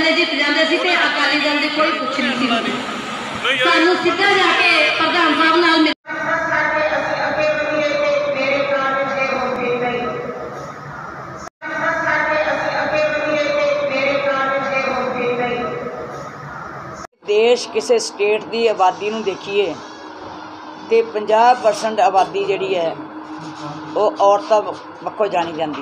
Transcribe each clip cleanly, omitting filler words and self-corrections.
MLA जित जाते सी ते अकाली दल की कोई कुछ नहीं सी सानू सीधा जाके प्रधान साहब नाल मिल देश किसी स्टेट की आबादी नूं देखिए तो 50% आबादी जिहड़ी है वो औरतां पक्खों जानी जाती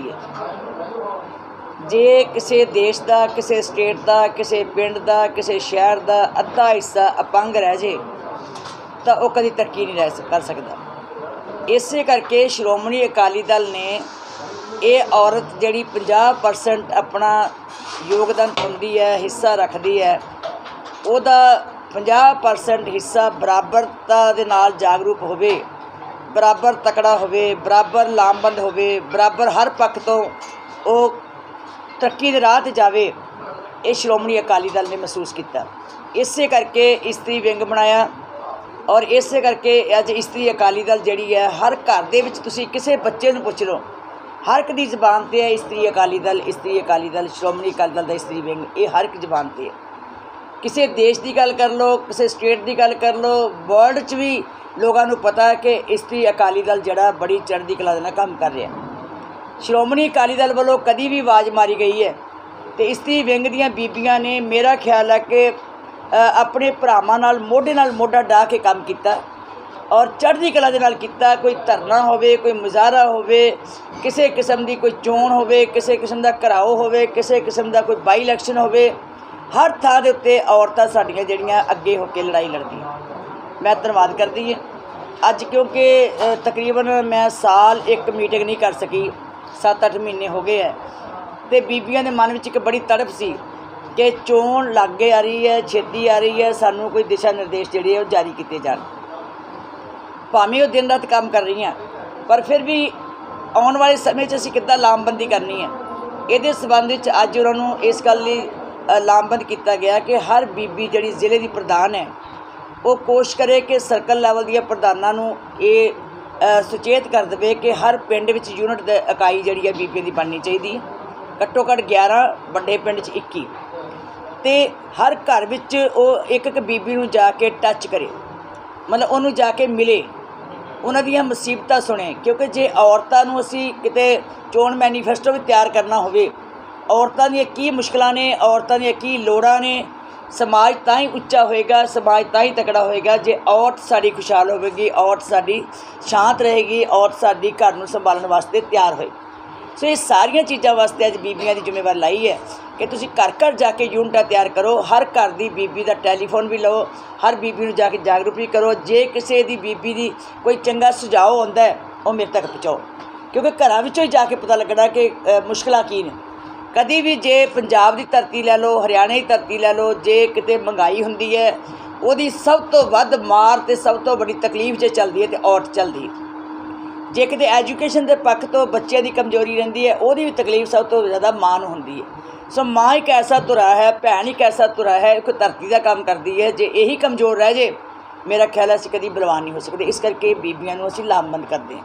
है। जे किसी देश का, किसी स्टेट का, किसी पिंड का, किसी शहर का अद्धा हिस्सा अपंग रह जाए तो वह कभी तरक्की नहीं कर सकता। इस करके श्रोमणी अकाली दल ने ये औरत जिहड़ी 50% अपना योगदान पाउंदी है, हिस्सा रखती है, ਉਹਦਾ 50% हिस्सा बराबरता ਦੇ ਨਾਲ जागरूक होवे, बराबर तकड़ा होवे, बराबर लामबंद होवे, बराबर हर पक्ष तो वो तरक्की के राह ते जावे। ये श्रोमणी अकाली दल ने महसूस किया। इस करके इस्त्री विंग बनाया और इस करके अज इस्त्री अकाली दल जिहड़ी है हर घर दे विच तुसीं किसी बच्चे नूं पुछ लो, हर एक दी जबान ते है इस्त्री अकाली दल, इस्त्री अकाली दल, श्रोमणी अकाली दल दा इस्त्री विंग, ये हर एक जबान ते है। किसी देश की गल कर लो, किसी स्टेट की गल कर लो, वर्ल्ड च भी लोगों को पता है कि इस्त्री अकाली दल जड़ा बड़ी चढ़ती कला नाल काम कर रहा है। श्रोमणी अकाली दल वालों कभी भी आवाज़ मारी गई है तो इस्त्री विंग दीयां बीबियां ने मेरा ख्याल है कि अपने भरावां नाल मोढा डाह के काम किया और चढ़ती कला दे नाल कीता। कोई धरना होवे, कोई मुजाहरा होवे, किसी किस्म की कोई चोण होवे, किसी किस्म का घराओ होवे, किसी किस्म का कोई बाई इलैक्शन होवे, हर थां दे उत्ते औरतां साडियां जिहड़ियां अगे होकर लड़ाई लड़दियां। मैं धन्नवाद करदी हां। अज क्योंकि तकरीबन मैं साल एक मीटिंग नहीं कर सकी, 7-8 महीने हो गए है, तो बीबियां दे मन विच एक बड़ी तड़प सी कि चोण लागे आ रही है, छेती आ रही है, सानू कोई दिशा निर्देश जिहड़े वो जारी किए जाण। भावें वो दिन रात काम कर रही हैं पर फिर भी आने वाले समय असीं किद्दां लामबंदी करनी है, इहदे संबंध विच अज उन्हां नूं इस गल लई लामबंद किया गया कि हर बीबी जिहड़ी जिले की प्रधान है वो कोशिश करे कि सर्कल लैवल दियां प्रधानां नूं ये सुचेत कर दे कि हर पिंड विच यूनिट इकाई जिहड़ी है बीबियां दी बननी चाहिए, घट्टो घट्ट 11, वड्डे पिंड च 21, ते हर घर विच वो एक बीबी नूं जाके टच करे, मतलब उन्होंने जाके मिले, उन्हां दीयां मुसीबतां सुने। क्योंकि जे औरतां नूं असीं किते चोण मैनीफेस्टो भी तैयार करना होवे, औरतां दी की मुश्किलां ने, औरतां दी की लोड़ां ने, समाज तां ही उच्चा होएगा, समाज तां ही तकड़ा होएगा जे औरत साडी खुशहाल होवेगी, औरत साडी शांत रहेगी, औरत साडी घर नूं संभालण वास्ते तैयार होए। सो ये सारियां चीज़ां वास्ते अज बीबियां दी जिम्मेवारी लाई है कि तुसीं घर घर जाके यूनिटां तैयार करो, हर घर दी बीबी दा टैलीफोन भी लो, हर बीबी नूं जाके जागरूक भी करो। जे किसी दी बीबी दी कोई चंगा सुझाव आउंदा है वो मेरे तक पहुँचाओ, क्योंकि घरां विचों ही जाके पता लगना कि मुश्किलां की ने। कभी भी जे पंजाब की धरती लै लो, हरियाणे की धरती लै लो, जे किते महंगाई हुंदी है उहदी सब तो वध मार ते सब तो बड़ी तकलीफ जे चलदी है तो औरत चलदी है। जे किते एजुकेशन के पक्ष तो बच्चे की कमजोरी रहिंदी है उहदी भी तकलीफ सब तो ज़्यादा मां नूं हुंदी है। सो मां एक ऐसा धुरा है, भैन एक ऐसा धुरा है, कोई धरती का काम करती है, जे यही कमज़ोर रह जे मेरा ख्याल है असीं कभी बलवान नहीं हो सकते। इस करके बीबियां नूं असीं लामबंद करते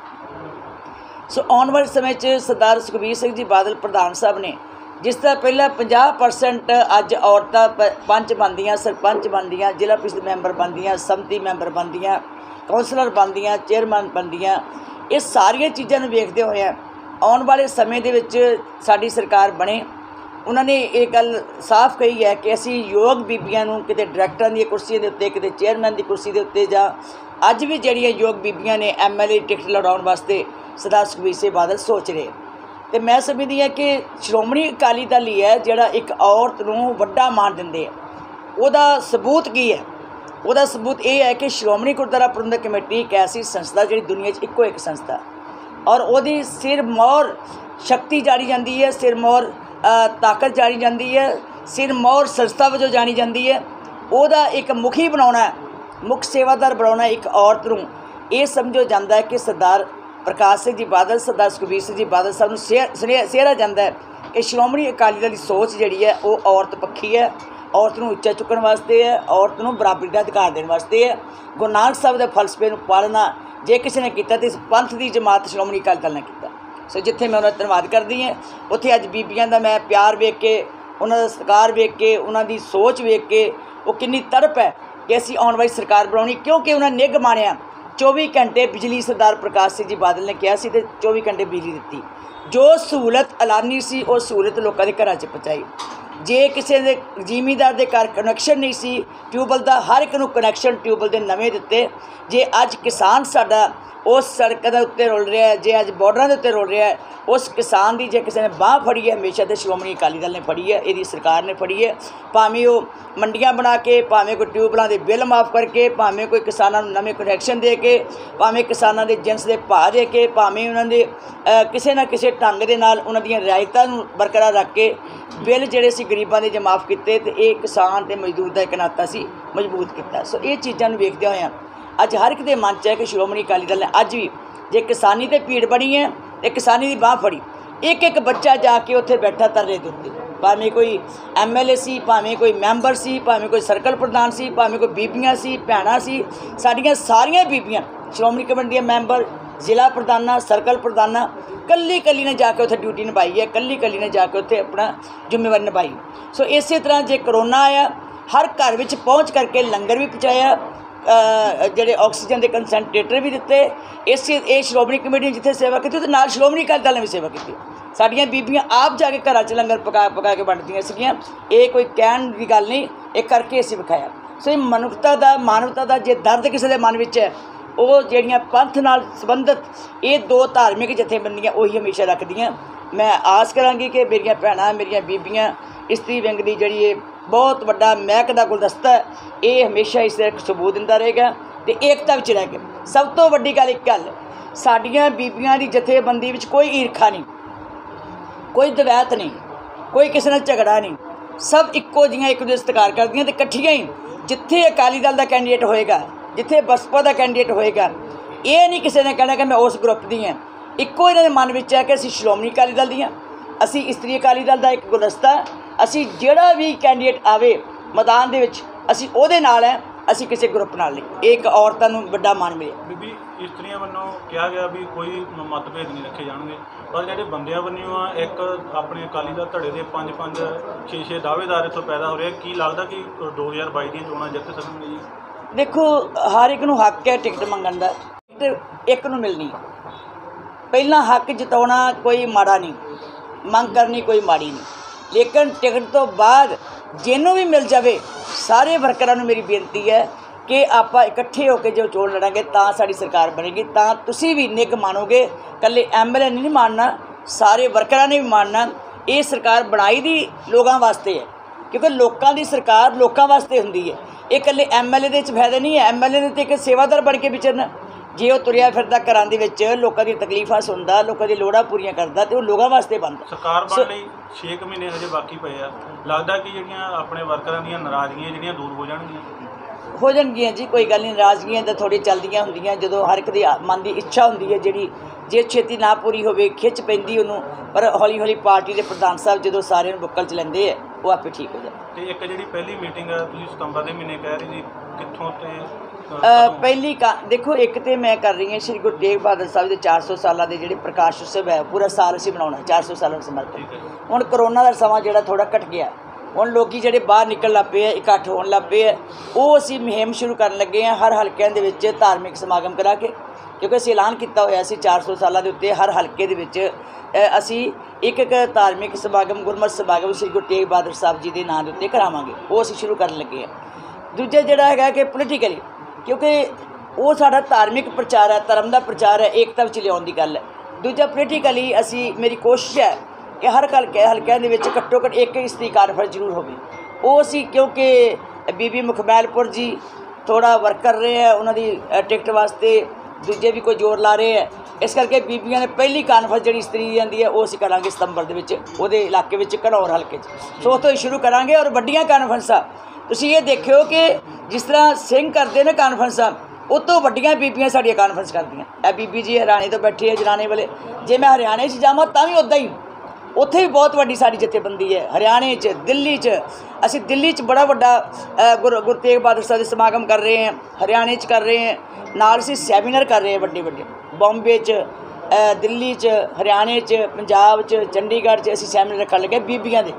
हैं। सो आने वाले समय सरदार सुखबीर सिंह जी बादल प्रधान साहब ने जिस तरह पहला 50% अज औरतां पंच बनदियां, सरपंच बनदियां, जिला परिषद मैंबर बनदियां, समति मैंबर बनदियां, कौंसलर बनदियां, चेयरमैन बनदियां, ये सारिया चीज़ों को वेखते हुए आने वाले समय के विच साडी सरकार बने। उन्होंने ये गल साफ कही है कि असी योग बीबियां नूं किते डायरैक्टरां दी कुर्सी के उत्ते, किते चेयरमैन की कुर्सी के उत्ते, जां अज भी जिहड़ियां योग बीबियां ने MLA टिकट लड़ाउण वास्ते सरदार सुखबीर सिंह बादल सोच रहे। तो मैं समझदी हाँ कि श्रोमणी अकाली दल ही है जिहड़ा एक औरत नूं वड्डा मान दिंदे है। उहदा सबूत की है? उहदा सबूत ये है कि श्रोमणी गुरुद्वारा प्रबंधक कमेटी एक ऐसी संस्था जिहड़ी दुनिया च इक्को एक संस्था और उहदी सिर मोहर शक्ति जानी जाती है, सिर मोहर ताकत जानी जाती है, सिर मोहर संस्था वजों जानी जाती है। उहदा एक मुखी बनाउणा, मुख सेवादार बनाउणा एक औरत नूं ये समझो जाता है कि सरदार प्रकाश सिंह जी बादल, सरदार सुखबीर सिंह जी बादल साहब नूं सेहरा जाता है कि श्रोमणी अकाली दल की सोच जिहड़ी है वो औरत पक्षी है, औरत नूं उच्चा चुकण वास्ते है, औरत नूं बराबरी का अधिकार देने वास्ते है। गुरु नानक साहब के फलसफे नूं पालना जे किसी ने किया तो इस पंथ की जमात श्रोमणी अकाली दल ने किया। सो जिथे मैं उन्होंने धन्यवाद करती हैं उत्थे अज बीबियां दा मैं प्यार वेख के ਉਹਨਾਂ ਦਾ ਸਤਿਕਾਰ ਵੇਖ ਕੇ, ਉਹਨਾਂ ਦੀ ਸੋਚ ਵੇਖ ਕੇ ਉਹ ਕਿੰਨੀ ਤੜਪ ਹੈ ਕਿ ਅਸੀਂ ਆਉਣ ਵਾਲੀ ਸਰਕਾਰ ਬਣਾਉਣੀ, ਕਿਉਂਕਿ ਉਹਨਾਂ ਨਿੱਘ ਮਾਣਿਆ 24 ਘੰਟੇ ਬਿਜਲੀ। ਸਰਦਾਰ ਪ੍ਰਕਾਸ਼ ਸਿੰਘ ਜੀ ਬਾਦਲ ਨੇ ਕਿਹਾ ਸੀ ਤੇ 24 ਘੰਟੇ ਬਿਜਲੀ ਦਿੱਤੀ। ਜੋ ਸਹੂਲਤ ਐਲਾਨੀ ਸੀ ਉਹ ਸਹੂਲਤ ਲੋਕਾਂ ਦੇ ਘਰਾਂ 'ਚ ਪਹੁੰਚਾਈ। ਜੇ ਕਿਸੇ ਦੇ ਜ਼ਿਮੀਂਦਾਰ ਦੇ ਘਰ ਕਨੈਕਸ਼ਨ ਨਹੀਂ ਸੀ ਟਿਊਬਵੈੱਲ ਦਾ, ਹਰ ਇੱਕ ਨੂੰ ਕਨੈਕਸ਼ਨ ਟਿਊਬਵੈੱਲ ਦੇ ਨਵੇਂ ਦਿੱਤੇ। ਜੇ ਅੱਜ ਕਿਸਾਨ ਸਾਡਾ ਉਸ ਸੜਕ ਦੇ ਉੱਤੇ ਰੁਲ ਰਿਹਾ, ਜੇ ਅੱਜ ਬਾਰਡਰਾਂ ਦੇ ਉੱਤੇ ਰੁਲ ਰਿਹਾ, ਉਸ ਕਿਸਾਨ ਦੀ ਜੇ ਕਿਸੇ ਨੇ ਬਾਂਹ ਫੜੀ ਹੈ ਹਮੇਸ਼ਾ ਤਾਂ ਸ਼੍ਰੋਮਣੀ ਅਕਾਲੀ ਦਲ ਨੇ ਫੜੀ ਹੈ, ਇਹਦੀ ਸਰਕਾਰ ਨੇ ਫੜੀ ਹੈ। ਭਾਵੇਂ ਉਹ ਮੰਡੀਆਂ ਬਣਾ ਕੇ, ਭਾਵੇਂ ਕੋਈ ਟਿਊਬਵੈੱਲਾਂ ਦੇ ਬਿੱਲ ਮਾਫ ਕਰਕੇ, ਭਾਵੇਂ ਕੋਈ ਕਿਸਾਨਾਂ ਨੂੰ ਨਵੇਂ ਕਨੈਕਸ਼ਨ ਦੇ ਕੇ, ਭਾਵੇਂ ਕਿਸਾਨਾਂ ਦੇ ਜਿਣਸ ਦੇ ਭਾਅ ਦੇ ਕੇ, ਭਾਵੇਂ ਉਹਨਾਂ ਦੇ ਕਿਸੇ ਨਾ ਕਿਸੇ ਢੰਗ ਦੇ ਨਾਲ ਉਹਨਾਂ ਦੀਆਂ ਰਿਆਇਤਾਂ ਨੂੰ ਬਰਕਰਾਰ ਰੱਖ ਕੇ ਬਿੱਲ ਜਿਹੜੇ ਸੀ ਗਰੀਬਾਂ ਦੇ ਜੇ ਮਾਫ ਕੀਤੇ, ਤੇ ਇਹ ਕਿਸਾਨ ਤੇ ਮਜ਼ਦੂਰ ਦਾ ਇੱਕ ਨਾਤਾ ਸੀ ਮਜ਼ਬੂਤ ਕੀਤਾ। ਸੋ ਇਹ ਚੀਜ਼ਾਂ ਨੂੰ ਵੇਖਦਿਆਂ ਹੋਇਆਂ ਅੱਜ ਹਰ ਇੱਕ ਦੇ ਮਨ 'ਚ ਹੈ ਕਿ ਸ਼੍ਰੋਮਣੀ ਅਕਾਲੀ ਦਲ ਨੇ ਅੱਜ ਵੀ ਜੇ ਕਿਸਾਨੀ ਤੇ ਭੀੜ ਬਣੀ ਹੈ ਤੇ ਕਿਸਾਨੀ ਦੀ ਬਾਂਹ ਫੜੀ। ਇੱਕ ਇੱਕ ਬੱਚਾ ਜਾ ਕੇ ਉੱਥੇ ਬੈਠਾ ਧਰਨੇ ਦੇ ਉੱਤੇ, ਭਾਵੇਂ ਕੋਈ MLA ਸੀ, ਭਾਵੇਂ ਕੋਈ ਮੈਂਬਰ ਸੀ, ਭਾਵੇਂ ਕੋਈ ਸਰਕਲ ਪ੍ਰਧਾਨ ਸੀ, ਭਾਵੇਂ ਕੋਈ ਬੀਬੀਆਂ ਸੀ, ਭੈਣਾਂ ਸੀ, ਸਾਡੀਆਂ ਸਾਰੀਆਂ ਬੀਬੀਆਂ ਸ਼੍ਰੋਮਣੀ ਕਮੇਟੀ ਦੀਆਂ ਮੈਂਬਰ, ਜ਼ਿਲ੍ਹਾ ਪ੍ਰਧਾਨਾਂ, ਸਰਕਲ ਪ੍ਰਧਾਨਾਂ, ਕੱਲੀ ਨੇ ਜਾ ਕੇ ਉੱਥੇ ਡਿਊਟੀ ਨਿਭਾਈ ਹੈ, ਕੱਲੀ ਨੇ ਜਾ ਕੇ ਉੱਥੇ ਆਪਣਾ ਜ਼ਿੰਮੇਵਾਰੀ ਨਿਭਾਈ। ਸੋ ਇਸੇ ਤਰ੍ਹਾਂ ਜੇ ਕਰੋਨਾ ਆਇਆ, ਹਰ ਘਰ ਵਿੱਚ ਪਹੁੰਚ ਕਰਕੇ ਲੰਗਰ ਵੀ ਪਹੁੰਚਾਇਆ, ਜਿਹੜੇ ਆਕਸੀਜਨ ਦੇ ਕੰਸੈਂਟਰੇਟਰ ਵੀ ਦਿੱਤੇ। ਇਹ ਸ਼੍ਰੋਮਣੀ ਕਮੇਟੀ ਨੇ ਜਿੱਥੇ ਸੇਵਾ ਕੀਤੀ, ਉਹਦੇ ਨਾਲ ਸ਼੍ਰੋਮਣੀ ਅਕਾਲੀ ਦਲ ਨੇ ਵੀ ਸੇਵਾ ਕੀਤੀ। ਸਾਡੀਆਂ ਬੀਬੀਆਂ ਆਪ ਜਾ ਕੇ ਘਰਾਂ 'ਚ ਲੰਗਰ ਪਕਾ ਕੇ ਵੰਡਦੀਆਂ ਸੀਗੀਆਂ। ਇਹ ਕੋਈ ਕਹਿਣ ਦੀ ਗੱਲ ਨਹੀਂ, ਇਹ ਕਰਕੇ ਅਸੀਂ ਵਿਖਾਇਆ। ਸੋ ਇਹ ਮਨੁੱਖਤਾ ਦਾ, ਮਾਨਵਤਾ ਦਾ ਜੇ ਦਰਦ ਕਿਸੇ ਦੇ ਮਨ ਵਿੱਚ ਹੈ, ਉਹ ਜਿਹੜੀਆਂ ਪੰਥ ਨਾਲ ਸੰਬੰਧਿਤ ਇਹ ਦੋ ਧਾਰਮਿਕ ਜਥੇਬੰਦੀਆਂ ਉਹੀ ਹਮੇਸ਼ਾ ਰੱਖਦੀਆਂ। ਮੈਂ ਆਸ ਕਰਾਂਗੀ ਕਿ ਮੇਰੀਆਂ ਭੈਣਾਂ, ਮੇਰੀਆਂ ਬੀਬੀਆਂ, ਇਸਤਰੀ ਵਿੰਗ ਦੀ ਜਿਹੜੀ ਇਹ ਬਹੁਤ ਵੱਡਾ ਮਹਿਕ ਦਾ ਗੁਲਦਸਤਾ ਹੈ, ਇਹ ਹਮੇਸ਼ਾ ਇਸ ਦਾ ਇੱਕ ਸਬੂਤ ਦਿੰਦਾ ਰਹੇਗਾ ਅਤੇ ਏਕਤਾ ਵਿੱਚ ਰਹਿ ਕੇ। ਸਭ ਤੋਂ ਵੱਡੀ ਗੱਲ ਇੱਕ ਗੱਲ, ਸਾਡੀਆਂ ਬੀਬੀਆਂ ਦੀ ਜਥੇਬੰਦੀ ਵਿੱਚ ਕੋਈ ਈਰਖਾ ਨਹੀਂ, ਕੋਈ ਦਵੈਤ ਨਹੀਂ, ਕੋਈ ਕਿਸੇ ਨਾਲ ਝਗੜਾ ਨਹੀਂ, ਸਭ ਇੱਕੋ ਜਿਹੀਆਂ ਇੱਕ ਦੂਜੇ ਦਾ ਸਤਿਕਾਰ ਕਰਦੀਆਂ ਅਤੇ ਇਕੱਠੀਆਂ ਹੀ। ਜਿੱਥੇ ਅਕਾਲੀ ਦਲ ਦਾ ਕੈਂਡੀਡੇਟ ਹੋਏਗਾ, ਜਿੱਥੇ ਬਸਪਾ ਦਾ ਕੈਂਡੀਡੇਟ ਹੋਏਗਾ, ਇਹ ਨਹੀਂ ਕਿਸੇ ਨੇ ਕਹਿਣਾ ਕਿ ਮੈਂ ਉਸ ਗਰੁੱਪ ਦੀ ਹਾਂ। ਇੱਕੋ ਇਹਨਾਂ ਦੇ ਮਨ ਵਿੱਚ ਹੈ ਕਿ ਅਸੀਂ ਸ਼੍ਰੋਮਣੀ ਅਕਾਲੀ ਦਲ ਦੀਆਂ, ਅਸੀਂ ਇਸਤਰੀ ਅਕਾਲੀ ਦਲ ਦਾ ਇੱਕ ਗੁਲਦਸਤਾ, ਅਸੀਂ ਜਿਹੜਾ ਵੀ ਕੈਂਡੀਡੇਟ ਆਵੇ ਮੈਦਾਨ ਦੇ ਵਿੱਚ ਅਸੀਂ ਉਹਦੇ ਨਾਲ ਹੈ, ਅਸੀਂ ਕਿਸੇ ਗਰੁੱਪ ਨਾਲ ਨਹੀਂ। ਇਹ ਇੱਕ ਔਰਤਾਂ ਨੂੰ ਵੱਡਾ ਮਾਣ ਮਿਲਿਆ। ਬੀਬੀ, ਇਸਤਰੀਆਂ ਵੱਲੋਂ ਕਿਹਾ ਗਿਆ ਵੀ ਕੋਈ ਮਤਭੇਦ ਨਹੀਂ ਰੱਖੇ ਜਾਣਗੇ, ਪਰ ਜਿਹੜੇ ਬੰਦਿਆਂ ਵੱਲੋਂ ਆ ਇੱਕ ਆਪਣੇ ਅਕਾਲੀ ਦਲ ਧੜੇ ਦੇ 5-5 6-6 ਦਾਅਵੇਦਾਰ ਇੱਥੋਂ ਪੈਦਾ ਹੋ ਰਹੇ, ਕੀ ਲੱਗਦਾ ਕਿ 2022 ਦੀਆਂ ਚੋਣਾਂ ਜਿੱਤ ਸਕਣਗੇ ਜੀ? ਦੇਖੋ, ਹਰ ਇੱਕ ਨੂੰ ਹੱਕ ਹੈ ਟਿਕਟ ਮੰਗਣ ਦਾ, ਟਿਕਟ ਇੱਕ ਨੂੰ ਮਿਲਣੀ। ਪਹਿਲਾਂ ਹੱਕ ਜਿਤਾਉਣਾ ਕੋਈ ਮਾੜਾ ਨਹੀਂ, ਮੰਗ ਕਰਨੀ ਕੋਈ ਮਾੜੀ ਨਹੀਂ, ਲੇਕਿਨ ਟਿਕਟ ਤੋਂ ਬਾਅਦ ਜਿਹਨੂੰ ਵੀ ਮਿਲ ਜਾਵੇ, ਸਾਰੇ ਵਰਕਰਾਂ ਨੂੰ ਮੇਰੀ ਬੇਨਤੀ ਹੈ ਕਿ ਆਪਾਂ ਇਕੱਠੇ ਹੋ ਕੇ ਜੋ ਚੋਣ ਲੜਾਂਗੇ ਤਾਂ ਸਾਡੀ ਸਰਕਾਰ ਬਣੇਗੀ। ਤਾਂ ਤੁਸੀਂ ਵੀ ਨਿੱਘ ਮਾਣੋਗੇ, ਇਕੱਲੇ MLA ਨਹੀਂ ਮਾਣਨਾ, ਸਾਰੇ ਵਰਕਰਾਂ ਨੇ ਵੀ ਮਾਣਨਾ। ਇਹ ਸਰਕਾਰ ਬਣਾਈ ਦੀ ਲੋਕਾਂ ਵਾਸਤੇ ਹੈ, ਕਿਉਂਕਿ ਲੋਕਾਂ ਦੀ ਸਰਕਾਰ ਲੋਕਾਂ ਵਾਸਤੇ ਹੁੰਦੀ ਹੈ। ਇਹ ਇਕੱਲੇ MLA ਦੇ ਵਿੱਚ ਫਾਇਦਾ ਨਹੀਂ ਹੈ। MLA ਦੇ ਉੱਤੇ ਇੱਕ ਸੇਵਾਦਾਰ ਬਣ ਕੇ ਵਿਚਰਨਾ, ਜੇ ਉਹ ਤੁਰਿਆ ਫਿਰਦਾ ਘਰਾਂ ਦੇ ਵਿੱਚ ਲੋਕਾਂ ਦੀਆਂ ਤਕਲੀਫਾਂ ਸੁਣਦਾ, ਲੋਕਾਂ ਦੀ ਲੋੜਾਂ ਪੂਰੀਆਂ ਕਰਦਾ, ਤੇ ਉਹ ਲੋਕਾਂ ਵਾਸਤੇ ਬਣਦਾ। ਸਰਕਾਰ ਬਣਨ ਲਈ 6 ਮਹੀਨੇ ਹਜੇ ਬਾਕੀ ਪਏ ਆ, ਲੱਗਦਾ ਕਿ ਜਿਹੜੀਆਂ ਆਪਣੇ ਵਰਕਰਾਂ ਦੀਆਂ ਨਾਰਾਜ਼ਗੀਆਂ ਜਿਹੜੀਆਂ ਦੂਰ ਹੋ ਜਾਣਗੀਆਂ? ਹੋ ਜਾਣਗੀਆਂ ਜੀ, ਕੋਈ ਗੱਲ ਨਹੀਂ। ਨਾਰਾਜ਼ਗੀਆਂ ਤਾਂ ਥੋੜ੍ਹੀ ਚੱਲਦੀਆਂ ਹੁੰਦੀਆਂ, ਜਦੋਂ ਹਰ ਇੱਕ ਦੀ ਮਨ ਦੀ ਇੱਛਾ ਹੁੰਦੀ ਹੈ ਜਿਹੜੀ, ਜੇ ਛੇਤੀ ਨਾ ਪੂਰੀ ਹੋਵੇ ਖਿੱਚ ਪੈਂਦੀ ਉਹਨੂੰ, ਪਰ ਹੌਲੀ ਹੌਲੀ ਪਾਰਟੀ ਦੇ ਪ੍ਰਧਾਨ ਸਾਹਿਬ ਜਦੋਂ ਸਾਰਿਆਂ ਨੂੰ ਬੁੱਕਲ 'ਚ ਲੈਂਦੇ ਆ, ਉਹ ਆਪੇ ਠੀਕ ਹੋ ਜਾਂਦੇ। ਅਤੇ ਇੱਕ ਜਿਹੜੀ ਪਹਿਲੀ ਮੀਟਿੰਗ ਆ ਤੁਸੀਂ ਸਤੰਬਰ ਦੇ ਮਹੀਨੇ ਕਹਿ ਰਹੇ ਜੀ, ਕਿੱਥੋਂ ਤੇ ਪਹਿਲੀ ਦੇਖੋ, ਇੱਕ ਤਾਂ ਮੈਂ ਕਰ ਰਹੀ ਹਾਂ ਸ਼੍ਰੀ ਗੁਰੂ ਤੇਗ ਬਹਾਦਰ ਸਾਹਿਬ ਦੇ 400 ਸਾਲਾਂ ਦੇ ਜਿਹੜੇ ਪ੍ਰਕਾਸ਼ ਉਤਸਵ ਹੈ, ਪੂਰਾ ਸਾਲ ਅਸੀਂ ਮਨਾਉਣਾ 400 ਸਾਲਾਂ ਨੂੰ ਸਮਰਪਿਤ। ਹੁਣ ਕਰੋਨਾ ਦਾ ਸਮਾਂ ਜਿਹੜਾ ਥੋੜ੍ਹਾ ਘਟ ਗਿਆ, ਹੁਣ ਲੋਕ ਜਿਹੜੇ ਬਾਹਰ ਨਿਕਲਣ ਲੱਗ ਪਏ ਆ, ਇਕੱਠ ਹੋਣ ਲੱਗ ਪਏ ਆ, ਉਹ ਅਸੀਂ ਮੁਹਿੰਮ ਸ਼ੁਰੂ ਕਰਨ ਲੱਗੇ ਹਾਂ ਹਰ ਹਲਕਿਆਂ ਦੇ ਵਿੱਚ ਧਾਰਮਿਕ ਸਮਾਗਮ ਕਰਾ ਕੇ, ਕਿਉਂਕਿ ਅਸੀਂ ਐਲਾਨ ਕੀਤਾ ਹੋਇਆ ਸੀ 400 ਸਾਲਾਂ ਦੇ ਉੱਤੇ ਹਰ ਹਲਕੇ ਦੇ ਵਿੱਚ ਅਸੀਂ ਇੱਕ ਧਾਰਮਿਕ ਸਮਾਗਮ, ਗੁਰਮਤਿ ਸਮਾਗਮ ਸ਼੍ਰੀ ਗੁਰੂ ਤੇਗ ਬਹਾਦਰ ਸਾਹਿਬ ਜੀ ਦੇ ਨਾਂ ਦੇ ਉੱਤੇ ਕਰਾਵਾਂਗੇ। ਉਹ ਅਸੀਂ ਸ਼ੁਰੂ ਕਰਨ ਲੱਗੇ ਹਾਂ। ਦੂਜਾ ਜਿਹੜਾ ਹੈਗਾ ਕਿ ਪੋਲੀਟੀਕਲੀ, ਕਿਉਂਕਿ ਉਹ ਸਾਡਾ ਧਾਰਮਿਕ ਪ੍ਰਚਾਰ ਹੈ, ਧਰਮ ਦਾ ਪ੍ਰਚਾਰ ਹੈ, ਏਕਤਾ ਵਿੱਚ ਲਿਆਉਣ ਦੀ ਗੱਲ ਹੈ। ਦੂਜਾ ਪੋਲੀਟੀਕਲੀ ਅਸੀਂ, ਮੇਰੀ ਕੋਸ਼ਿਸ਼ ਹੈ ਕਿ ਹਰ ਹਲਕਿਆਂ ਦੇ ਵਿੱਚ ਘੱਟੋ ਘੱਟ ਇੱਕ ਇਸਤਰੀ ਕਾਨਫਰੰਸ ਜ਼ਰੂਰ ਹੋਵੇ। ਉਹ ਅਸੀਂ, ਕਿਉਂਕਿ ਬੀਬੀ ਮੁਖਮੈਲਪੁਰ ਜੀ ਥੋੜ੍ਹਾ ਵਰਕ ਕਰ ਰਹੇ ਹੈ ਉਹਨਾਂ ਦੀ ਟਿਕਟ ਵਾਸਤੇ, ਦੂਜੇ ਵੀ ਕੋਈ ਜ਼ੋਰ ਲਾ ਰਹੇ ਹੈ, ਇਸ ਕਰਕੇ ਬੀਬੀਆਂ ਨੇ ਪਹਿਲੀ ਕਾਨਫਰੰਸ ਜਿਹੜੀ ਇਸਤਰੀ ਜਾਂਦੀ ਹੈ ਉਹ ਅਸੀਂ ਕਰਾਂਗੇ ਸਤੰਬਰ ਦੇ ਵਿੱਚ, ਉਹਦੇ ਇਲਾਕੇ ਵਿੱਚ ਘਨੌਰ ਹਲਕੇ 'ਚ। ਸੋ ਉੱਥੋਂ ਹੀ ਸ਼ੁਰੂ ਕਰਾਂਗੇ। ਔਰ ਵੱਡੀਆਂ ਕਾਨਫਰੰਸਾਂ ਤੁਸੀਂ ਇਹ ਦੇਖਿਓ ਕਿ ਜਿਸ ਤਰ੍ਹਾਂ ਸਿੰਘ ਕਰਦੇ ਨੇ ਕਾਨਫਰੰਸਾਂ, ਉਹ ਤੋਂ ਵੱਡੀਆਂ ਬੀਬੀਆਂ ਸਾਡੀਆਂ ਕਾਨਫਰੰਸ ਕਰਦੀਆਂ। ਇਹ ਬੀਬੀ ਜੀ ਹਰਿਆਣੇ ਤੋਂ ਬੈਠੀ ਹੈ, ਜਨਾਨੇ ਵਾਲੇ। ਜੇ ਮੈਂ ਹਰਿਆਣੇ 'ਚ ਜਾਵਾਂ ਤਾਂ ਵੀ ਉੱਦਾਂ ਹੀ, ਉੱਥੇ ਵੀ ਬਹੁਤ ਵੱਡੀ ਸਾਡੀ ਜਥੇਬੰਦੀ ਹੈ। ਹਰਿਆਣੇ 'ਚ, ਦਿੱਲੀ 'ਚ, ਅਸੀਂ ਦਿੱਲੀ 'ਚ ਬੜਾ ਵੱਡਾ ਗੁਰੂ ਤੇਗ ਬਹਾਦਰ ਸਾਹਿਬ ਦੇ ਸਮਾਗਮ ਕਰ ਰਹੇ ਹਾਂ, ਹਰਿਆਣੇ 'ਚ ਕਰ ਰਹੇ ਹਾਂ, ਨਾਲ ਅਸੀਂ ਸੈਮੀਨਾਰ ਕਰ ਰਹੇ ਹਾਂ ਵੱਡੇ ਬੰਬੇ 'ਚ, ਦਿੱਲੀ 'ਚ, ਹਰਿਆਣੇ 'ਚ, ਪੰਜਾਬ 'ਚ, ਚੰਡੀਗੜ੍ਹ 'ਚ ਅਸੀਂ ਸੈਮੀਨਾਰ ਰੱਖਣ ਲੱਗੇ ਬੀਬੀਆਂ ਦੇ।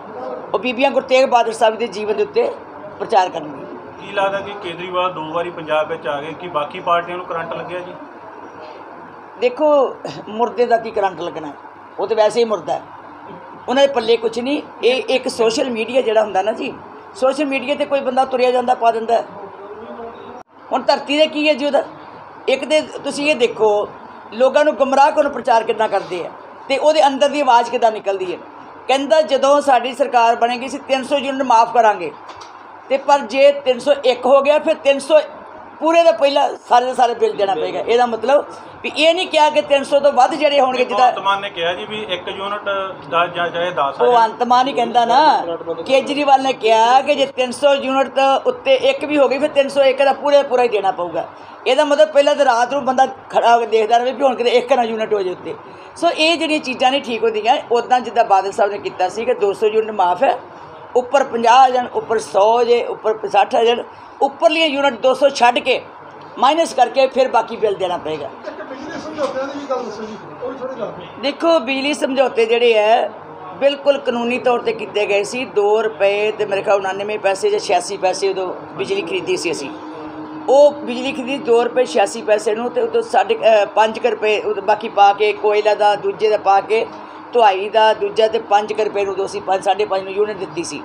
ਉਹ ਬੀਬੀਆਂ ਗੁਰੂ ਤੇਗ ਬਹਾਦਰ ਸਾਹਿਬ ਦੇ ਜੀਵਨ ਦੇ ਉੱਤੇ ਪ੍ਰਚਾਰ ਕਰਨਗੇ। ਕੀ ਲੱਗਦਾ ਕਿ ਕੇਜਰੀਵਾਲ 2 ਵਾਰੀ ਪੰਜਾਬ ਵਿੱਚ ਆ ਗਏ, ਕਿ ਬਾਕੀ ਪਾਰਟੀਆਂ ਨੂੰ ਕਰੰਟ ਲੱਗਿਆ ਜੀ? ਦੇਖੋ ਮੁਰਦੇ ਦਾ ਕੀ ਕਰੰਟ ਲੱਗਣਾ, ਉਹ ਤਾਂ ਵੈਸੇ ਹੀ ਮੁਰਦਾ ਹੈ, ਉਹਨਾਂ ਦੇ ਪੱਲੇ ਕੁਛ ਨਹੀਂ। ਇਹ ਇੱਕ ਸੋਸ਼ਲ ਮੀਡੀਆ ਜਿਹੜਾ ਹੁੰਦਾ ਨਾ ਜੀ, ਸੋਸ਼ਲ ਮੀਡੀਆ 'ਤੇ ਕੋਈ ਬੰਦਾ ਤੁਰਿਆ ਜਾਂਦਾ ਪਾ ਦਿੰਦਾ। ਹੁਣ ਧਰਤੀ ਦੇ ਕੀ ਹੈ ਜੀ ਉਹਦਾ? ਇੱਕ ਤਾਂ ਤੁਸੀਂ ਇਹ ਦੇਖੋ ਲੋਕਾਂ ਨੂੰ ਗੁੰਮਰਾਹ ਕਰਨ ਪ੍ਰਚਾਰ ਕਿੰਨਾ ਕਰਦੇ ਆ, ਅਤੇ ਉਹਦੇ ਅੰਦਰ ਦੀ ਆਵਾਜ਼ ਕਿੱਦਾਂ ਨਿਕਲਦੀ ਹੈ। ਕਹਿੰਦਾ ਜਦੋਂ ਸਾਡੀ ਸਰਕਾਰ ਬਣੇਗੀ ਅਸੀਂ 300 ਯੂਨਿਟ ਮਾफ़ ਕਰਾਂਗੇ, ਅਤੇ ਪਰ ਜੇ 301 ਹੋ ਗਿਆ ਫਿਰ 300 ਪੂਰੇ ਦਾ ਪਹਿਲਾਂ ਸਾਰੇ ਦੇ ਸਾਰੇ ਬਿੱਲ ਦੇਣਾ ਪਏਗਾ। ਇਹਦਾ ਮਤਲਬ ਵੀ ਇਹ ਨਹੀਂ ਕਿਹਾ ਕਿ 300 ਤੋਂ ਵੱਧ ਜਿਹੜੇ ਹੋਣਗੇ, ਜਿੱਦਾਂ ਭਗਵੰਤ ਮਾਨ ਨੇ ਕਿਹਾ ਜੀ ਵੀ 1 ਯੂਨਿਟ ਦਾ ਜਾਂ ਚਾਹੇ 10 ਭਗਵੰਤ ਮਾਨ ਹੀ ਕਹਿੰਦਾ ਨਾ, ਕੇਜਰੀਵਾਲ ਨੇ ਕਿਹਾ ਕਿ ਜੇ 300 ਯੂਨਿਟ ਤੋਂ ਉੱਤੇ ਇੱਕ ਵੀ ਹੋ ਗਈ ਫਿਰ 301 ਦਾ ਪੂਰਾ ਹੀ ਦੇਣਾ ਪਊਗਾ। ਇਹਦਾ ਮਤਲਬ ਪਹਿਲਾਂ ਤਾਂ ਰਾਤ ਨੂੰ ਬੰਦਾ ਖੜਾ ਹੋ ਕੇ ਦੇਖਦਾ ਰਹੇ ਵੀ ਹੁਣ ਕਿਤੇ 1 ਨਾ ਯੂਨਿਟ ਹੋ ਜਾਏ ਉੱਤੇ। ਸੋ ਇਹ ਜਿਹੜੀਆਂ ਚੀਜ਼ਾਂ ਨਹੀਂ ਠੀਕ ਹੁੰਦੀਆਂ। ਉੱਦਾਂ ਜਿੱਦਾਂ ਬਾਦਲ ਸਾਹਿਬ ਨੇ ਕੀਤਾ ਸੀ ਕਿ 200 ਯੂਨਿਟ ਮਾफ़ ਹੈ, ਉੱਪਰ 50 ਆ ਜਾਣ, ਉੱਪਰ 100 ਜੇ, ਉੱਪਰ 60 ਆ ਜਾਣ, ਉੱਪਰਲੀਆਂ ਯੂਨਿਟ 200 ਛੱਡ ਕੇ ਮਾਈਨਸ ਕਰਕੇ ਫਿਰ ਬਾਕੀ ਬਿੱਲ ਦੇਣਾ ਪਏਗਾ। ਦੇਖੋ ਬਿਜਲੀ ਸਮਝੌਤੇ ਜਿਹੜੇ ਹੈ ਬਿਲਕੁਲ ਕਾਨੂੰਨੀ ਤੌਰ 'ਤੇ ਕੀਤੇ ਗਏ ਸੀ। 2 ਰੁਪਏ ਅਤੇ ਮੇਰੇ ਖਿਆਲ 99 ਪੈਸੇ ਜਾਂ 86 ਪੈਸੇ ਉਦੋਂ ਬਿਜਲੀ ਖਰੀਦੀ ਸੀ ਅਸੀਂ। ਉਹ ਬਿਜਲੀ ਖਰੀਦੀ 2 ਰੁਪਏ 86 ਪੈਸੇ ਨੂੰ, ਅਤੇ ਉਦੋਂ 5 ਰੁਪਏ ਬਾਕੀ ਪਾ ਕੇ ਕੋਇਲਾ ਦਾ ਦੂਜੇ ਦਾ ਪਾ ਕੇ ਧੁਆਈ ਦਾ ਦੂਜਾ, ਅਤੇ 5 ਰੁਪਏ ਨੂੰ ਉਦੋਂ ਅਸੀਂ 5.5 ਨੂੰ ਯੂਨਿਟ ਦਿੱਤੀ ਸੀ।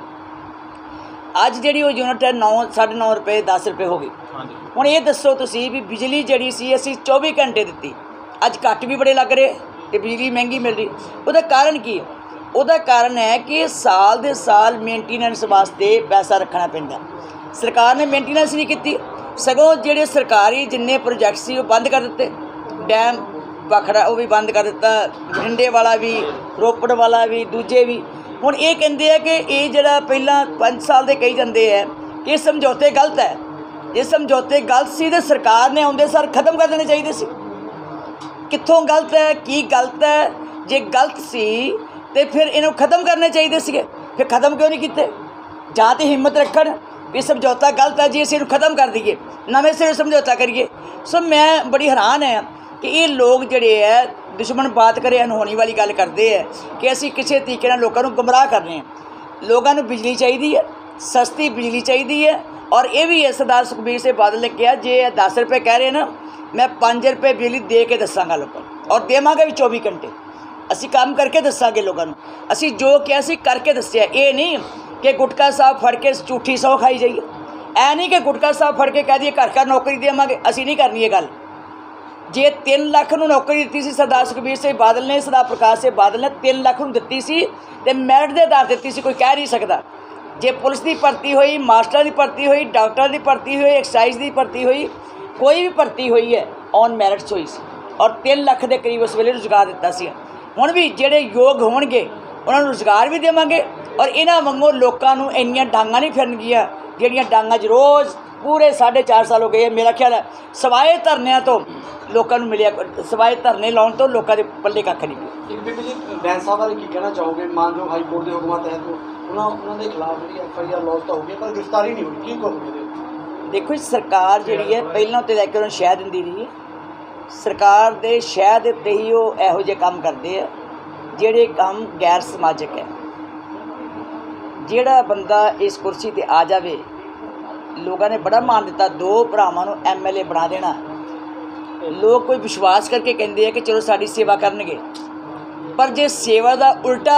ਅੱਜ ਜਿਹੜੀ ਉਹ ਯੂਨਿਟ ਹੈ 9.5 ਰੁਪਏ 10 ਰੁਪਏ ਹੋ ਗਈ। ਹੁਣ ਇਹ ਦੱਸੋ ਤੁਸੀਂ ਵੀ ਬਿਜਲੀ ਜਿਹੜੀ ਸੀ ਅਸੀਂ 24 ਘੰਟੇ ਦਿੱਤੀ, ਅੱਜ ਕੱਟ ਵੀ ਬੜੇ ਲੱਗ ਰਹੇ ਅਤੇ ਬਿਜਲੀ ਮਹਿੰਗੀ ਮਿਲ ਰਹੀ। ਉਹਦਾ ਕਾਰਨ ਕੀ ਹੈ? ਉਹਦਾ ਕਾਰਨ ਹੈ ਕਿ ਸਾਲ ਦੇ ਸਾਲ ਮੇਨਟੇਨੈਂਸ ਵਾਸਤੇ ਪੈਸਾ ਰੱਖਣਾ ਪੈਂਦਾ। ਸਰਕਾਰ ਨੇ ਮੇਨਟੇਨੈਂਸ ਨਹੀਂ ਕੀਤੀ, ਸਗੋਂ ਜਿਹੜੇ ਸਰਕਾਰੀ ਜਿੰਨੇ ਪ੍ਰੋਜੈਕਟ ਸੀ ਉਹ ਬੰਦ ਕਰ ਦਿੱਤੇ। ਡੈਮ ਭਾਖੜਾ ਉਹ ਵੀ ਬੰਦ ਕਰ ਦਿੱਤਾ, ਬਠਿੰਡੇ ਵਾਲਾ ਵੀ, ਰੋਪੜ ਵਾਲਾ ਵੀ, ਦੂਜੇ ਵੀ। ਹੁਣ ਇਹ ਕਹਿੰਦੇ ਆ ਕਿ ਇਹ ਜਿਹੜਾ ਪਹਿਲਾਂ 5 ਸਾਲ ਦੇ ਕਹੀ ਜਾਂਦੇ ਹੈ ਕਿ ਇਹ ਸਮਝੌਤੇ ਗਲਤ ਹੈ। ਇਹ ਸਮਝੌਤੇ ਗਲਤ ਸੀ ਅਤੇ ਸਰਕਾਰ ਨੇ ਆਉਂਦੇ ਸਾਰ ਖਤਮ ਕਰ ਦੇਣੇ ਚਾਹੀਦੇ ਸੀ। ਕਿੱਥੋਂ ਗਲਤ ਹੈ, ਕੀ ਗਲਤ ਹੈ? ਜੇ ਗਲਤ ਸੀ ਤੇ ਫਿਰ ਇਹਨੂੰ ਖਤਮ ਕਰਨੇ ਚਾਹੀਦੇ ਸੀਗੇ, ਫਿਰ ਖਤਮ ਕਿਉਂ ਨਹੀਂ ਕੀਤੇ? ਜਾਂ ਤਾਂ ਹਿੰਮਤ ਰੱਖਣ ਵੀ ਸਮਝੌਤਾ ਗਲਤ ਹੈ ਜੀ, ਅਸੀਂ ਇਹਨੂੰ ਖਤਮ ਕਰ ਦਈਏ, ਨਵੇਂ ਸਿਰੇ ਸਮਝੌਤਾ ਕਰੀਏ। ਸੋ ਮੈਂ ਬੜੀ ਹੈਰਾਨ ਹਾਂ ਕਿ ਇਹ ਲੋਕ ਜਿਹੜੇ ਹੈ ਦੁਸ਼ਮਣ ਬਾਤ ਕਰੇ ਅਨਹੋਣੀ ਵਾਲੀ ਗੱਲ ਕਰਦੇ ਹੈ ਕਿ ਅਸੀਂ ਕਿਸੇ ਤਰੀਕੇ ਨਾਲ ਲੋਕਾਂ ਨੂੰ ਗੁੰਮਰਾਹ ਕਰ ਰਹੇ ਹਾਂ। ਲੋਕਾਂ ਨੂੰ ਬਿਜਲੀ ਚਾਹੀਦੀ ਹੈ, ਸਸਤੀ ਬਿਜਲੀ ਚਾਹੀਦੀ ਹੈ। ਔਰ ਇਹ ਵੀ ਹੈ ਸਰਦਾਰ ਸੁਖਬੀਰ ਸਿੰਘ ਬਾਦਲ ਨੇ ਕਿਹਾ ਜੇ 10 ਰੁਪਏ ਕਹਿ ਰਹੇ ਨਾ, ਮੈਂ 5 ਰੁਪਏ ਬਿਜਲੀ ਦੇ ਕੇ ਦੱਸਾਂਗਾ ਲੋਕਾਂ ਨੂੰ, ਔਰ ਦੇਵਾਂਗੇ ਵੀ 24 ਘੰਟੇ। ਅਸੀਂ ਕੰਮ ਕਰਕੇ ਦੱਸਾਂਗੇ ਲੋਕਾਂ ਨੂੰ। ਅਸੀਂ ਜੋ ਕਿਹਾ ਸੀ ਕਰਕੇ ਦੱਸਿਆ। ਇਹ ਨਹੀਂ ਕਿ ਗੁਟਕਾ ਸਾਹਿਬ ਫੜ ਕੇ ਝੂਠੀ ਸਹੁੰ ਖਾਈ ਜਾਈਏ। ਐ ਨਹੀਂ ਕਿ ਗੁਟਕਾ ਸਾਹਿਬ ਫੜ ਕੇ ਕਹਿ ਦਈਏ ਘਰ ਨੌਕਰੀ ਦੇਵਾਂਗੇ, ਅਸੀਂ ਨਹੀਂ ਕਰਨੀ ਇਹ ਗੱਲ। ਜੇ 3 ਲੱਖ ਨੂੰ ਨੌਕਰੀ ਦਿੱਤੀ ਸੀ ਸਰਦਾਰ ਸੁਖਬੀਰ ਸਿੰਘ ਬਾਦਲ ਨੇ, ਸਰਦਾਰ ਪ੍ਰਕਾਸ਼ ਸਿੰਘ ਬਾਦਲ ਨੇ 3 ਲੱਖ ਨੂੰ ਦਿੱਤੀ ਸੀ ਅਤੇ ਮੈਰਿਟ ਦੇ ਆਧਾਰ ਦਿੱਤੀ ਸੀ, ਕੋਈ ਕਹਿ ਨਹੀਂ ਸਕਦਾ। ਜੇ ਪੁਲਿਸ ਦੀ ਭਰਤੀ ਹੋਈ, ਮਾਸਟਰਾਂ ਦੀ ਭਰਤੀ ਹੋਈ, ਡਾਕਟਰਾਂ ਦੀ ਭਰਤੀ ਹੋਈ, ਐਕਸਾਈਜ਼ ਦੀ ਭਰਤੀ ਹੋਈ, ਕੋਈ ਵੀ ਭਰਤੀ ਹੋਈ ਹੈ ਔਨ ਮੈਰਿਟਸ ਹੋਈ ਸੀ, ਔਰ 3 ਲੱਖ ਦੇ ਕਰੀਬ ਉਸ ਵੇਲੇ ਰੁਜ਼ਗਾਰ ਦਿੱਤਾ ਸੀ। ਹੁਣ ਵੀ ਜਿਹੜੇ ਯੋਗ ਹੋਣਗੇ ਉਹਨਾਂ ਨੂੰ ਰੁਜ਼ਗਾਰ ਵੀ ਦੇਵਾਂਗੇ। ਔਰ ਇਹਨਾਂ ਵਾਂਗੂ ਲੋਕਾਂ ਨੂੰ ਇੰਨੀਆਂ ਡਾਂਗਾਂ ਨਹੀਂ ਫਿਰਨਗੀਆਂ ਜਿਹੜੀਆਂ ਡਾਂਗਾਂ 'ਚ ਰੋਜ਼ ਪੂਰੇ 4.5 ਸਾਲ ਹੋ ਗਏ। ਮੇਰਾ ਖਿਆਲ ਹੈ ਸਵਾਏ ਧਰਨਿਆਂ ਤੋਂ ਲੋਕਾਂ ਨੂੰ ਮਿਲਿਆ, ਸਵਾਏ ਧਰਨੇ ਲਾਉਣ ਤੋਂ ਲੋਕਾਂ ਦੇ ਪੱਲੇ ਕੱਖ ਨਹੀਂ ਪਿਆ। ਇੱਕ ਬੀਬੀ ਜੀ ਬੈਂਸ ਸਾਹਿਬ ਬਾਰੇ ਕੀ ਕਹਿਣਾ ਚਾਹੋਗੇ? ਮਾਨਯੋਗ ਹਾਈ ਕੋਰਟ ਦੇ ਹੁਕਮਾਂ ਤਹਿਤ ਉਹਨਾਂ ਦੇ ਖਿਲਾਫ ਜਿਹੜੀ FIR ਲੌਂਚ ਤਾਂ ਹੋ ਗਈ ਪਰ ਗ੍ਰਿਫਤਾਰੀ ਨਹੀਂ ਹੋਈ, ਕੀ ਕਹੋਗੇ ਇਹਦੇ? ਦੇਖੋ ਸਰਕਾਰ ਜਿਹੜੀ ਹੈ ਪਹਿਲਾਂ ਤੋਂ ਲੈ ਕੇ ਉਹਨੂੰ ਸ਼ਹਿ ਦਿੰਦੀ ਰਹੀ ਹੈ। ਸਰਕਾਰ ਦੇ ਸ਼ਹਿ ਦੇ ਉੱਤੇ ਹੀ ਉਹ ਇਹੋ ਜਿਹੇ ਕੰਮ ਕਰਦੇ ਆ ਜਿਹੜੇ ਕੰਮ ਗੈਰ ਸਮਾਜਿਕ ਹੈ। ਜਿਹੜਾ ਬੰਦਾ ਇਸ ਕੁਰਸੀ 'ਤੇ ਆ ਜਾਵੇ, ਲੋਕਾਂ ਨੇ ਬੜਾ ਮਾਣ ਦਿੱਤਾ, 2 ਭਰਾਵਾਂ ਨੂੰ MLA ਬਣਾ ਦੇਣਾ। ਲੋਕ ਕੋਈ ਵਿਸ਼ਵਾਸ ਕਰਕੇ ਕਹਿੰਦੇ ਆ ਕਿ ਚਲੋ ਸਾਡੀ ਸੇਵਾ ਕਰਨਗੇ, ਪਰ ਜੇ ਸੇਵਾ ਦਾ ਉਲਟਾ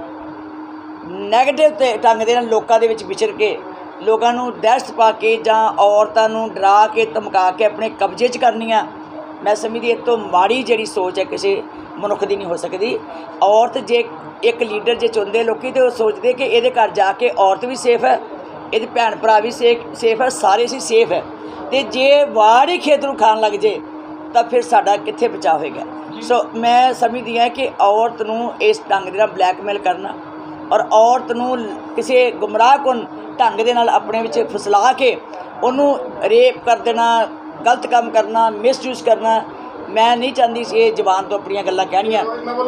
ਨੈਗੇਟਿਵ ਤੇ ਢੰਗ ਦੇ ਨਾਲ ਲੋਕਾਂ ਦੇ ਵਿੱਚ ਵਿਚਰ ਕੇ ਲੋਕਾਂ ਨੂੰ ਦਹਿਸ਼ਤ ਪਾ ਕੇ ਜਾਂ ਔਰਤਾਂ ਨੂੰ ਡਰਾ ਕੇ ਧਮਕਾ ਕੇ ਆਪਣੇ ਕਬਜ਼ੇ 'ਚ ਕਰਨੀਆਂ, ਮੈਂ ਸਮਝਦੀ ਇਹ ਤੋਂ ਮਾੜੀ ਜਿਹੜੀ ਸੋਚ ਹੈ ਕਿਸੇ ਮਨੁੱਖ ਦੀ ਨਹੀਂ ਹੋ ਸਕਦੀ। ਔਰਤ ਜੇ ਇੱਕ ਲੀਡਰ ਜੇ ਚੁਣਦੇ ਲੋਕੀ ਤਾਂ ਉਹ ਸੋਚਦੇ ਕਿ ਇਹਦੇ ਘਰ ਜਾ ਕੇ ਔਰਤ ਵੀ ਸੇਫ ਹੈ, ਇਹਦੇ ਭੈਣ ਭਰਾ ਵੀ ਸੇਫ ਹੈ, ਸਾਰੇ ਅਸੀਂ ਸੇਫ ਹੈ। ਅਤੇ ਜੇ ਵਾੜ ਹੀ ਖੇਤ ਨੂੰ ਖਾਣ ਲੱਗ ਜੇ ਤਾਂ ਫਿਰ ਸਾਡਾ ਕਿੱਥੇ ਬਚਾਅ ਹੋਏਗਾ। ਸੋ ਮੈਂ ਸਮਝਦੀ ਹਾਂ ਕਿ ਔਰਤ ਨੂੰ ਇਸ ਢੰਗ ਦੇ ਨਾਲ ਬਲੈਕਮੇਲ ਕਰਨਾ ਔਰ ਔਰਤ ਨੂੰ ਕਿਸੇ ਗੁੰਮਰਾਹਕੁਨ ਢੰਗ ਦੇ ਨਾਲ ਆਪਣੇ ਵਿੱਚ ਫਸਲਾ ਕੇ ਉਹਨੂੰ ਰੇਪ ਕਰ ਦੇਣਾ, ਗਲਤ ਕੰਮ ਕਰਨਾ, ਮਿਸਯੂਜ਼ ਕਰਨਾ, ਮੈਂ ਨਹੀਂ ਚਾਹੁੰਦੀ ਸੀ ਇਹ ਜ਼ਬਾਨ ਤੋਂ ਆਪਣੀਆਂ ਗੱਲਾਂ ਕਹਿਣੀਆਂ।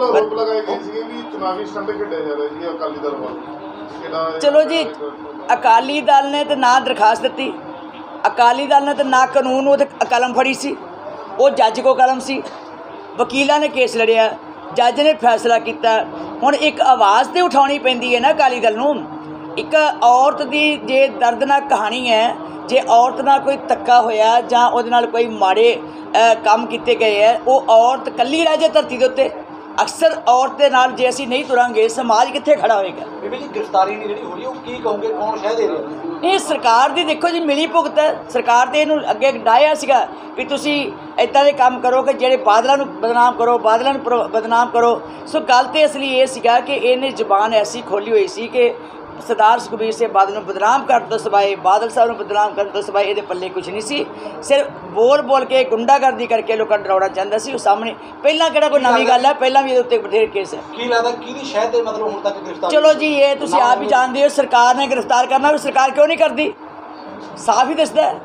ਚਲੋ ਜੀ, ਅਕਾਲੀ ਦਲ ਨੇ ਤਾਂ ਨਾ ਦਰਖਾਸਤ ਦਿੱਤੀ, ਅਕਾਲੀ ਦਲ ਨੇ ਤਾਂ ਨਾ ਕਾਨੂੰਨ ਉਹ ਕਲਮ ਫੜੀ ਸੀ, ਉਹ ਜੱਜ ਕੋ ਕਲਮ ਸੀ, ਵਕੀਲਾਂ ਨੇ ਕੇਸ ਲੜਿਆ, ਜੱਜ ਨੇ ਫੈਸਲਾ ਕੀਤਾ। ਹੁਣ ਇੱਕ ਆਵਾਜ਼ ਤਾਂ ਉਠਾਉਣੀ ਪੈਂਦੀ ਹੈ ਨਾ ਅਕਾਲੀ ਦਲ ਨੂੰ ਇੱਕ ਔਰਤ ਦੀ ਜੇ ਦਰਦਨਾਕ ਕਹਾਣੀ ਹੈ, ਜੇ ਔਰਤ ਨਾਲ ਕੋਈ ਧੱਕਾ ਹੋਇਆ ਜਾਂ ਉਹਦੇ ਨਾਲ ਕੋਈ ਮਾੜੇ ਕੰਮ ਕੀਤੇ ਗਏ ਹੈ, ਉਹ ਔਰਤ ਇਕੱਲੀ ਰਹਿ ਜਾਏ ਧਰਤੀ ਦੇ ਉੱਤੇ। ਅਕਸਰ ਔਰਤ ਦੇ ਨਾਲ ਜੇ ਅਸੀਂ ਨਹੀਂ ਤੁਰਾਂਗੇ, ਸਮਾਜ ਕਿੱਥੇ ਖੜਾ ਹੋਏਗਾ। ਬੀਬੀ ਜੀ ਗ੍ਰਿਫਤਾਰੀ ਨਹੀਂ ਜਿਹੜੀ ਹੋ ਰਹੀ, ਉਹ ਕੀ ਕਹੋਗੇ, ਕੌਣ ਸ਼ਹਿ ਦੇ ਰਿਹਾ? ਇਹ ਸਰਕਾਰ ਦੀ ਦੇਖੋ ਜੀ ਮਿਲੀ ਭੁਗਤ ਹੈ। ਸਰਕਾਰ ਤੇ ਇਹਨੂੰ ਅੱਗੇ ਡਾਇਆ ਸੀਗਾ ਵੀ ਤੁਸੀਂ ਇੱਦਾਂ ਦੇ ਕੰਮ ਕਰੋ ਕਿ ਜਿਹੜੇ ਬਾਦਲਾਂ ਨੂੰ ਬਦਨਾਮ ਕਰੋ, ਬਾਦਲਾਂ ਨੂੰ ਬਦਨਾਮ ਕਰੋ। ਸੋ ਗੱਲ ਤੇ ਅਸਲੀ ਇਹ ਸੀਗਾ ਕਿ ਇਹਨੇ ਜ਼ੁਬਾਨ ਐਸੀ ਖੋਲ੍ਹੀ ਹੋਈ ਸੀ ਕਿ ਸਰਦਾਰ ਸੁਖਬੀਰ ਸਿੰਘ ਬਾਦਲ ਨੂੰ ਬਦਨਾਮ ਕਰਨ ਤੋਂ ਸਿਵਾਏ, ਬਾਦਲ ਸਾਹਿਬ ਨੂੰ ਬਦਨਾਮ ਕਰਨ ਤੋਂ ਸਿਵਾਏ ਇਹਦੇ ਪੱਲੇ ਕੁਝ ਨਹੀਂ ਸੀ। ਸਿਰਫ ਬੋਲ ਕੇ ਗੁੰਡਾਗਰਦੀ ਕਰਕੇ ਲੋਕਾਂ ਨੂੰ ਡਰਾਉਣਾ ਚਾਹੁੰਦਾ ਸੀ। ਉਹ ਸਾਹਮਣੇ ਪਹਿਲਾਂ ਕਿਹੜਾ ਕੋਈ ਨਵੀਂ ਗੱਲ ਹੈ, ਪਹਿਲਾਂ ਵੀ ਇਹਦੇ ਉੱਤੇ ਬਥੇਰੇ ਕੇਸ ਹੈ। ਕੀ ਲੱਗਦਾ ਕਿਹਦੀ ਸ਼ਹਿ ਤੇ ਮਤਲਬ ਹੁਣ ਤੱਕ ਗ੍ਰਿਫਤਾਰ? ਚਲੋ ਜੀ ਇਹ ਤੁਸੀਂ ਆਪ ਹੀ ਜਾਣਦੇ ਹੋ, ਸਰਕਾਰ ਨੇ ਗ੍ਰਿਫਤਾਰ ਕਰਨਾ, ਵੀ ਸਰਕਾਰ ਕਿਉਂ ਨਹੀਂ ਕਰਦੀ, ਸਾਫ਼ ਹੀ ਦੱਸਦਾ ਹੈ।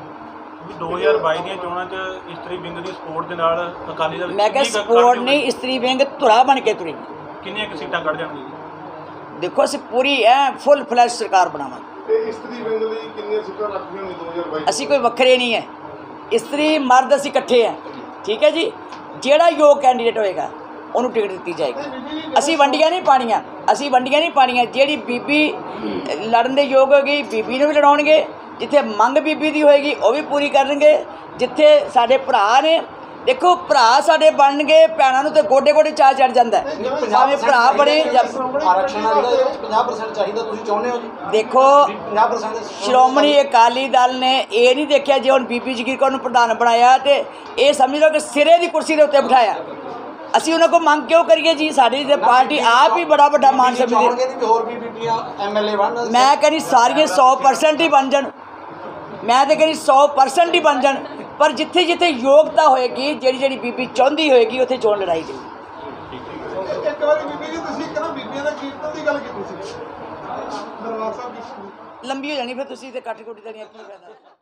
2022 ਦੀਆਂ ਚੋਣਾਂ 'ਚ ਇਸਤਰੀ ਵਿੰਗ ਦੀ ਸਪੋਰਟ ਦੇ ਨਾਲ ਅਕਾਲੀ ਦਲ ਮੈਂ ਕਿਹਾ ਸਪੋਰਟ ਨਹੀਂ, ਇਸਤਰੀ ਵਿੰਗ ਧੁਰਾ ਬਣ ਕੇ ਤੁਰੀ। ਕਿੰਨੀਆਂ ਕੁ ਸੀਟਾਂ ਕੱਢ ਜਾਣਗੇ? ਦੇਖੋ ਅਸੀਂ ਪੂਰੀ ਫੁੱਲ ਫਲੈਸ਼ ਸਰਕਾਰ ਬਣਾਵਾਂਗੇ। ਇਸਤਰੀ ਵਿੰਗ ਲਈ ਕਿੰਨੀਆਂ ਸੀਟਾਂ ਰੱਖੀਆਂ ਨੇ 2022? ਅਸੀਂ ਕੋਈ ਵੱਖਰੇ ਨਹੀਂ ਹੈ, ਇਸਤਰੀ ਮਰਦ ਅਸੀਂ ਇਕੱਠੇ ਹਾਂ, ਠੀਕ ਹੈ ਜੀ। ਜਿਹੜਾ ਯੋਗ ਕੈਂਡੀਡੇਟ ਹੋਏਗਾ ਉਹਨੂੰ ਟਿਕਟ ਦਿੱਤੀ ਜਾਏਗੀ। ਅਸੀਂ ਵੰਡੀਆਂ ਨਹੀਂ ਪਾਣੀਆਂ, ਜਿਹੜੀ ਬੀਬੀ ਲੜਨ ਦੇ ਯੋਗ ਹੋਏਗੀ ਬੀਬੀ ਨੂੰ ਵੀ ਲੜਾਉਣਗੇ, ਜਿੱਥੇ ਮੰਗ ਬੀਬੀ ਦੀ ਹੋਏਗੀ ਉਹ ਵੀ ਪੂਰੀ ਕਰਨਗੇ। ਜਿੱਥੇ ਸਾਡੇ ਭਰਾ ਨੇ, ਦੇਖੋ ਭਰਾ ਸਾਡੇ ਬਣਨਗੇ, ਭੈਣਾਂ ਨੂੰ ਤੇ ਗੋਡੇ ਚਾ ਚੜ ਜਾਂਦਾ, ਭਾਵੇਂ ਭਰਾ ਬਣੇ ਜਾਂ ਆਰਕਸ਼ਣ ਦਾ ਜਿਹੜਾ ਇਹਦੇ ਵਿੱਚ 50% ਚਾਹੀਦਾ, ਤੁਸੀਂ ਚਾਹੁੰਦੇ ਹੋ ਜੀ? ਦੇਖੋ 50% ਸ਼੍ਰੋਮਣੀ ਅਕਾਲੀ ਦਲ ਨੇ ਇਹ ਨਹੀਂ ਦੇਖਿਆ ਜੇ ਹੁਣ ਬੀਬੀ ਜਗੀਰ ਕੌਰ ਨੂੰ ਪ੍ਰਧਾਨ ਬਣਾਇਆ ਤੇ ਇਹ ਸਮਝ ਲਓ ਕਿ ਸਿਰੇ ਦੀ ਕੁਰਸੀ ਦੇ ਉੱਤੇ ਬਿਠਾਇਆ। ਅਸੀਂ ਉਹਨਾਂ ਕੋਲ ਮੰਗ ਕਿਉਂ ਕਰੀਏ ਜੀ? ਸਾਡੀ ਤੇ ਪਾਰਟੀ ਆਪ ਹੀ ਬੜਾ ਵੱਡਾ ਮਾਨ ਸਮਝਦੀ ਹੈ। ਹੋਰ ਵੀ ਬੀਬੀਆਂ ਐਮਐਲਏ ਬਣਨ? ਮੈਂ ਕਹਿੰਦੀ ਸਾਰੀਆਂ 100% ਹੀ ਬਣ ਜਾਣ, ਮੈਂ ਤਾਂ ਕਹਿੰਦੀ 100% ਹੀ ਬਣ ਜਾਣ, ਪਰ ਜਿੱਥੇ ਜਿੱਥੇ ਯੋਗਤਾ ਹੋਏਗੀ, ਜਿਹੜੀ ਬੀਬੀ ਚਾਹੁੰਦੀ ਹੋਏਗੀ ਉੱਥੇ ਚੋਣ ਲੜਾਈ ਜਾਊਗੀ। ਇੱਕ ਵਾਰੀ ਬੀਬੀ ਜੀ ਤੁਸੀਂ ਕਹਿੰਦਾ ਬੀਬੀਆਂ ਦਾ ਕੀਰਤਨ ਦੀ ਗੱਲ ਕੀਤੀ ਸੀ ਦਰਬਾਰ ਸਾਹਿਬ ਦੀ, ਲੰਬੀ ਹੋ ਜਾਣੀ ਫਿਰ ਤੁਸੀਂ ਤੇ ਕੱਟ ਕੁੱਟ ਦੇਣੀ, ਕੀ ਫਾਇਦਾ।